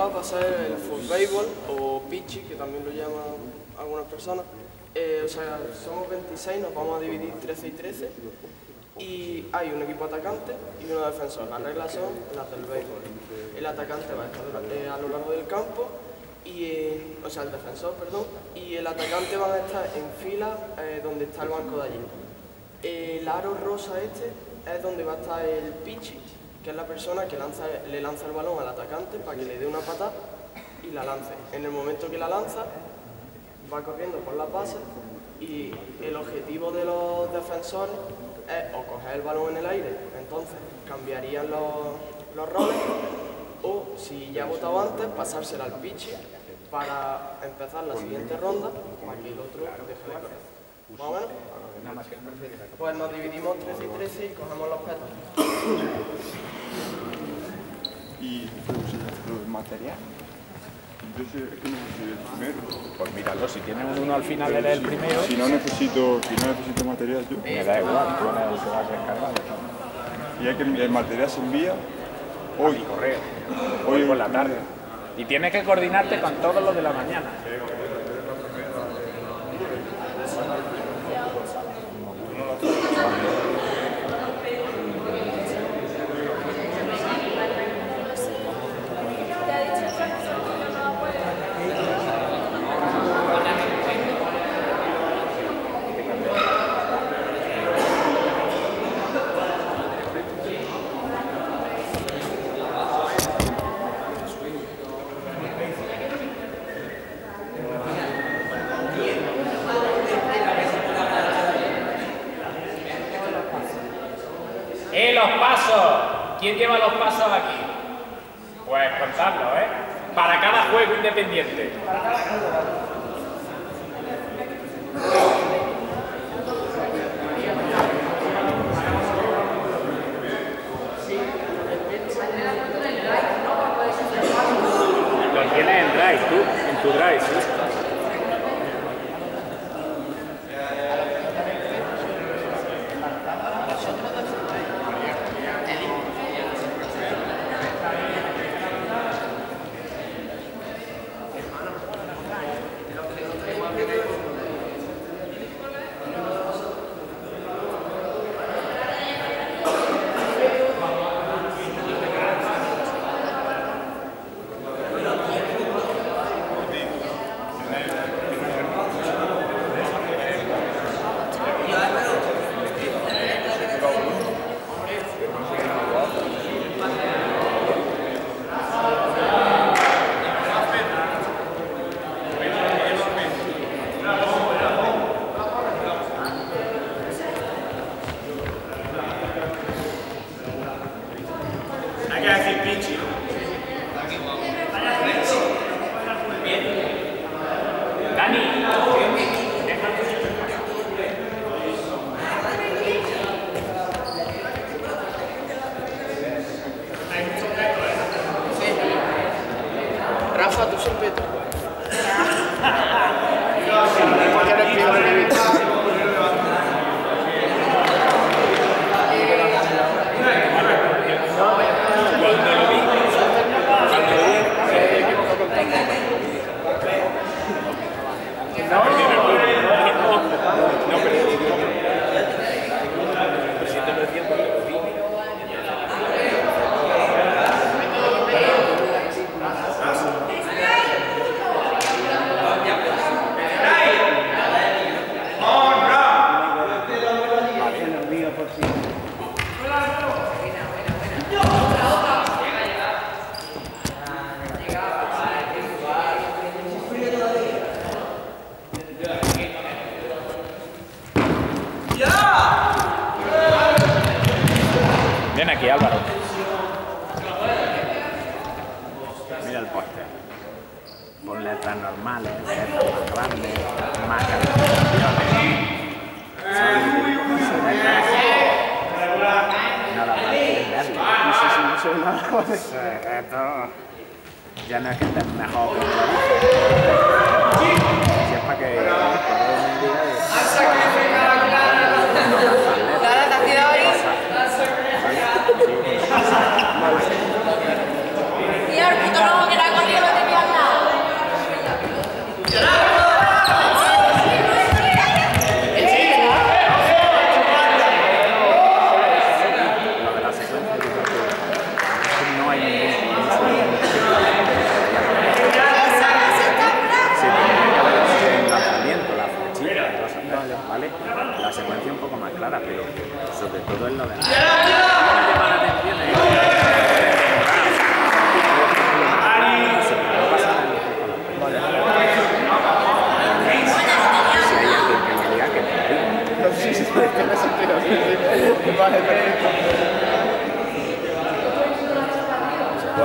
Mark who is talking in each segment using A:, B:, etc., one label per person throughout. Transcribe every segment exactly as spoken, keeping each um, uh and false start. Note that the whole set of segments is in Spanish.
A: va a ser el full béisbol o pitching, que también lo llaman algunas personas. Eh, o sea, somos veintiséis, nos vamos a dividir trece y trece. Y hay un equipo atacante y uno defensor. Las reglas son las del béisbol. El atacante va a estar eh, a lo largo del campo, y, eh, o sea, el defensor, perdón, y el atacante va a estar en fila eh, donde está el banco de allí. El aro rosa este es donde va a estar el pitcher, que es la persona que lanza, le lanza el balón al atacante para que le dé una patada y la lance. En el momento que la lanza, va corriendo por las bases y el objetivo de los defensores es o coger el balón en el aire, entonces cambiarían los, los roles, o si ya ha votado antes, pasársela al pitcher para empezar la siguiente ronda para que el otro deje de correr. ¿Más o menos? Pues nos dividimos trece y trece y cogemos los petos.
B: ¿Y los material? Entonces, es que no sé el primero.
C: Pues míralo, si tienes uno al final eres el primero.
B: Si no necesito, si no necesito material yo.
C: Me da igual, tú eres el que vas a descargar.
B: Y hay que, el material se envía hoy.
C: A mi correo.
B: Hoy
C: Hoy por la tarde. Y tienes que coordinarte con todos los de la mañana. ¡Eh, los pasos! ¿Quién lleva los pasos aquí? Pues contarlo, ¿eh? Para cada juego independiente. Lo tienes en Drive, tú, en tu Drive, sí.
A: Rafa, tú siempre tú.
C: Ven aquí, Álvaro. Mira el póster. Pon letras normales, letras más grandes, más calificaciones. Nada más que verlo.
A: No sé si no soy nada más.
C: Esto ya no es que estés mejor que otro. Si es para que un día
D: y el puto rojo que la ha corrido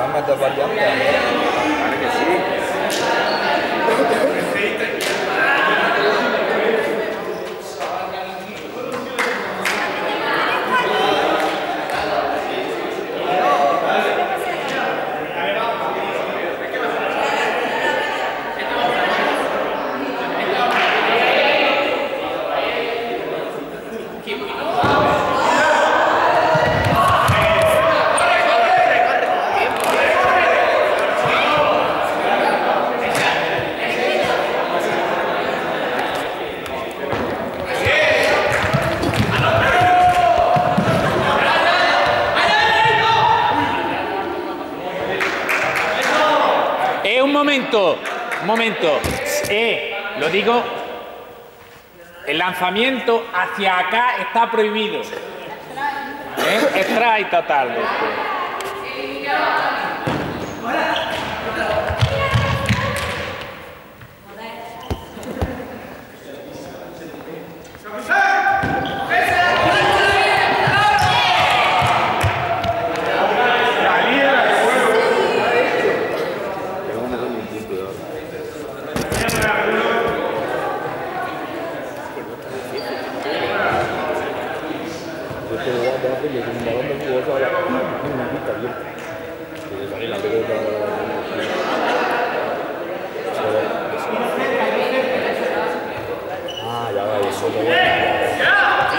D: Hay más de variantes.
B: Vale que sí.
C: Eh, un momento, un momento. Eh, lo digo. El lanzamiento hacia acá está prohibido. ¿Eh? Strike total.
D: Ah, ya va, eso lo voy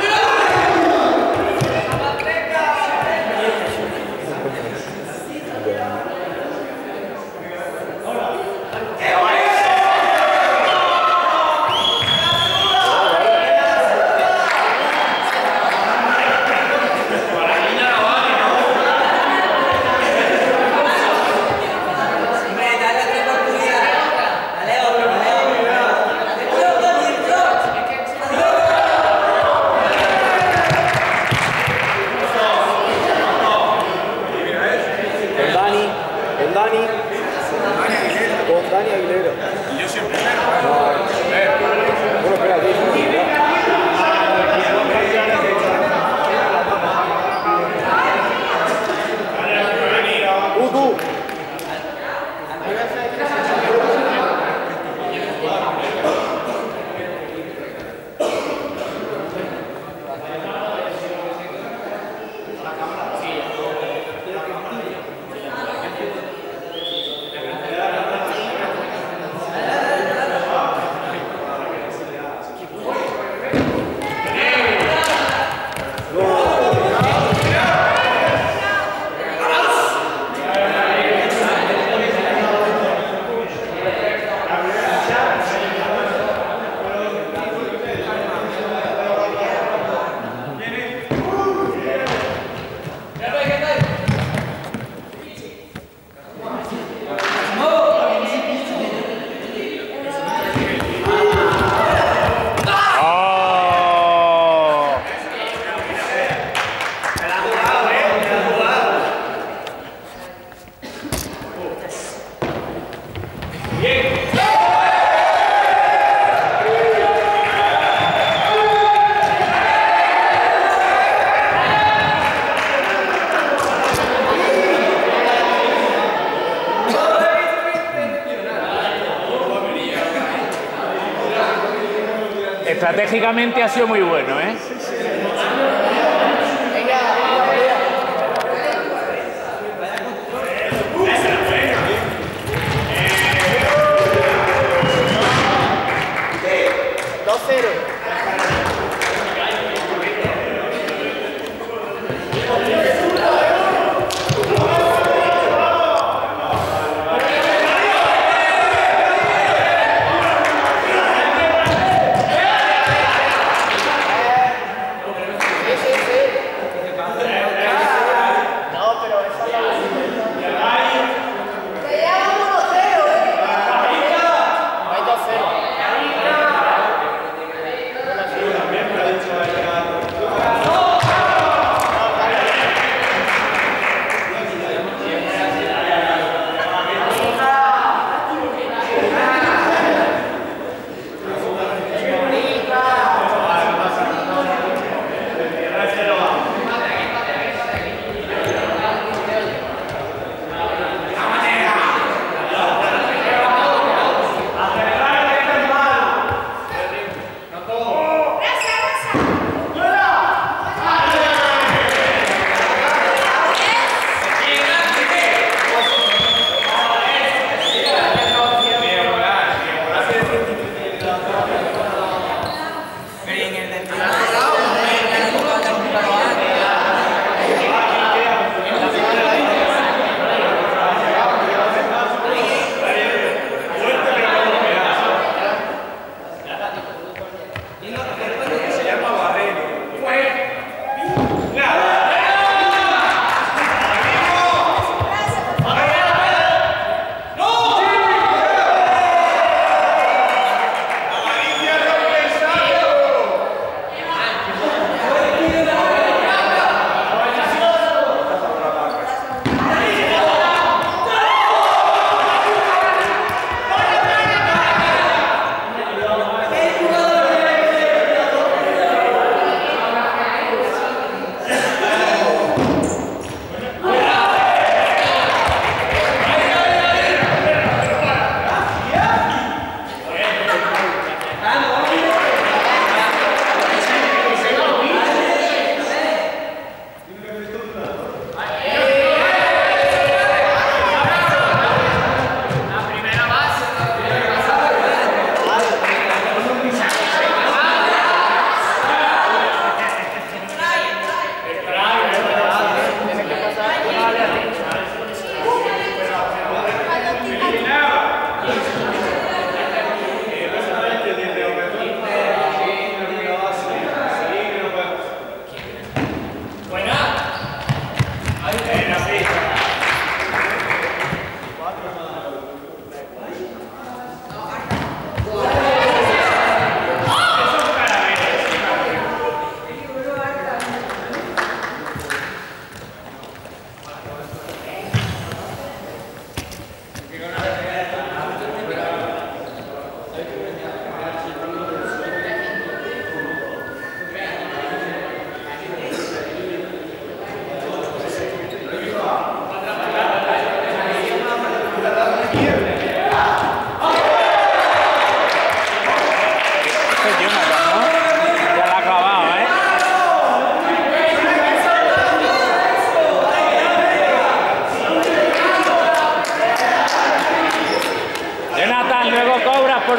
D: Estratégicamente ha sido muy bueno, ¿eh?
A: dos cero.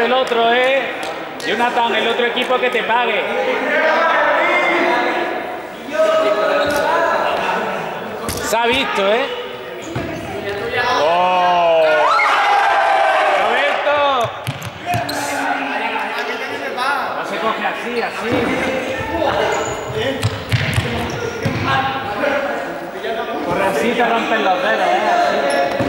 C: el otro, ¿eh? Jonathan, el otro equipo que te pague. Se ha visto, ¿eh? ¡Oh! ¡Roberto! No se coge así, así. Corre así, te rompen los dedos, ¿eh? Así.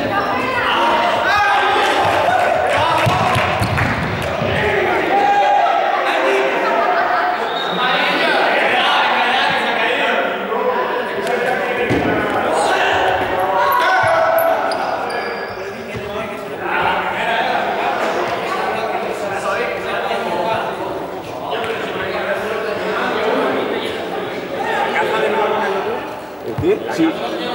B: Sí.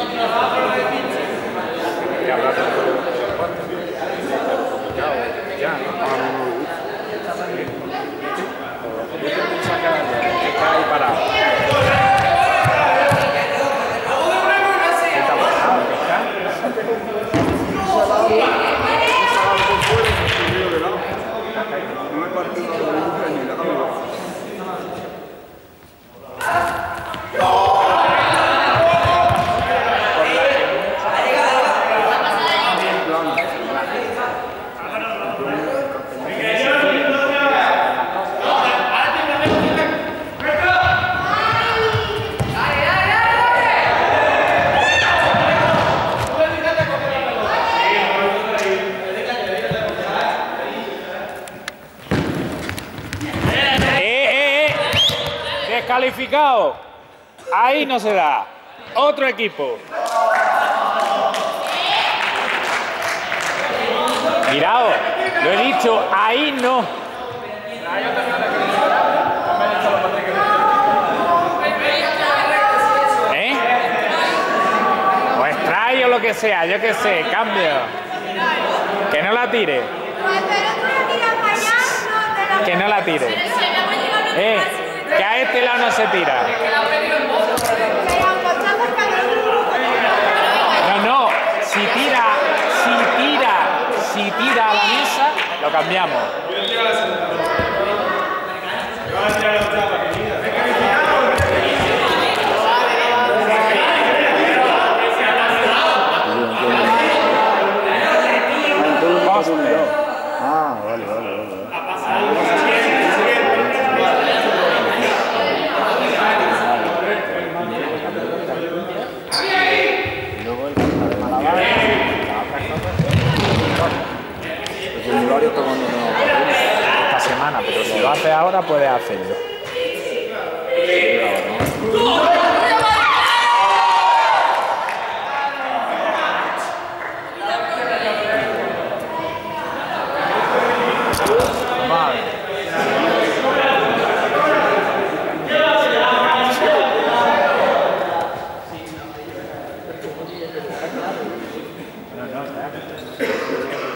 C: Descalificado. Ahí no se da. Otro equipo. Mirad, lo he dicho, ahí no. ¿Eh? Pues trae o lo que sea, yo qué sé, cambio. Que no la tire. Que no la tire. Eh, que a este lado no se tira. No, no, si tira, si tira, si tira a la mesa, lo cambiamos.
B: Ah, vale, vale, vale.
C: Esta semana, pero si lo hace ahora, puede hacerlo. No, no,